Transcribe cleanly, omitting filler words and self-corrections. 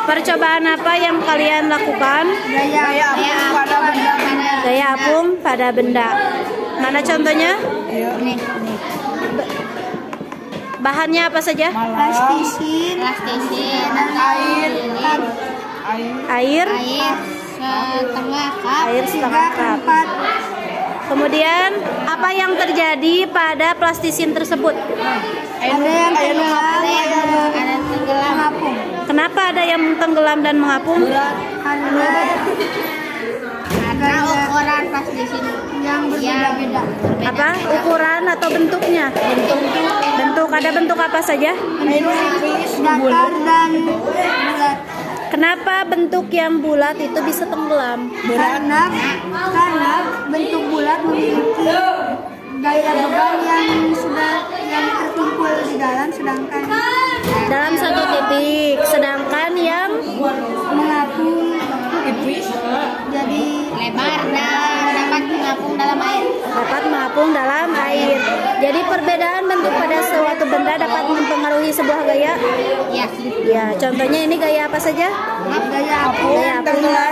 Percobaan apa yang kalian lakukan? Gaya apung pada benda. Mana contohnya? Bahannya apa saja? Plastisin, Air setengah cup. Kemudian apa yang terjadi pada plastisin tersebut? Ada yang tenggelam, mengapung. Kenapa ada yang tenggelam dan mengapung? Karena ukuran plastisin yang berbeda-beda. Apa? Ukuran atau bentuknya? Bentuk. Ada bentuk apa saja? Datar dan bulat. Kenapa bentuk yang bulat itu bisa tenggelam? Karena bentuk bulat memiliki gaya beban yang terkumpul di dalam, sedangkan Dalam satu titik. Sedangkan yang mengapung jadi lebar dan dapat mengapung dalam air. dapat mengapung dalam air. Jadi perbedaan bentuk pada suatu benda dapat mempengaruhi sebuah gaya. Ya. Ya, contohnya ini gaya apa saja? gaya apung. Gaya apung